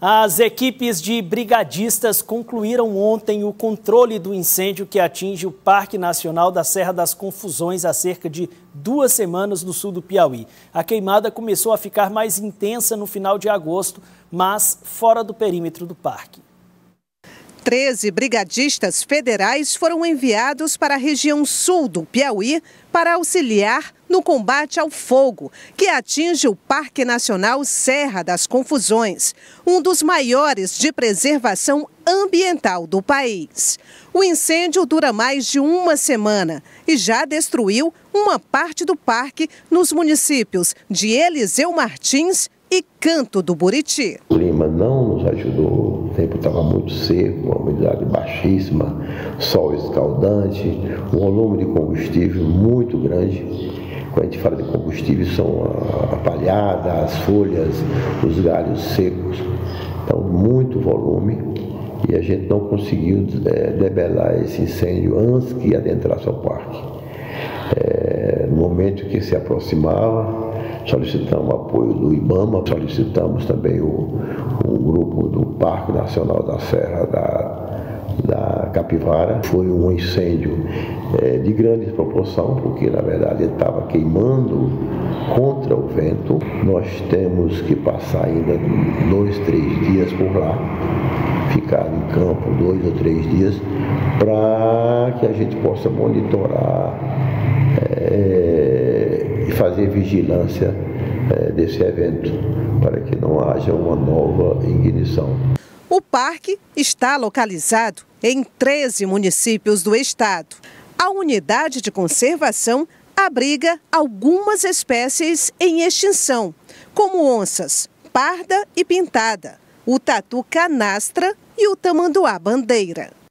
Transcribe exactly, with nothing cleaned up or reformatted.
As equipes de brigadistas concluíram ontem o controle do incêndio que atinge o Parque Nacional da Serra das Confusões há cerca de duas semanas no sul do Piauí. A queimada começou a ficar mais intensa no final de agosto, mas fora do perímetro do parque. Treze brigadistas federais foram enviados para a região sul do Piauí para auxiliar no combate ao fogo, que atinge o Parque Nacional Serra das Confusões, um dos maiores de preservação ambiental do país. O incêndio dura mais de uma semana e já destruiu uma parte do parque nos municípios de Eliseu Martins e Canto do Buriti. O clima não nos ajudou, o tempo estava muito seco, uma umidade baixíssima, sol escaldante, um volume de combustível muito grande. Quando a gente fala de combustível, são a palhada, as folhas, os galhos secos, então muito volume, e a gente não conseguiu é, debelar esse incêndio antes que adentrasse ao parque. É, no momento que se aproximava, solicitamos apoio do IBAMA, solicitamos também o, o grupo do Parque Nacional da Serra da, da Capivara. Foi um incêndio é, de grande proporção, porque na verdade ele estava queimando contra o vento. Nós temos que passar ainda dois, três dias por lá, ficar em campo dois ou três dias, para que a gente possa monitorar é, e fazer vigilância é, desse evento, para que não haja uma nova ignição. O parque está localizado em treze municípios do estado. A unidade de conservação abriga algumas espécies em extinção, como onças, parda e pintada, o tatu canastra e o tamanduá bandeira.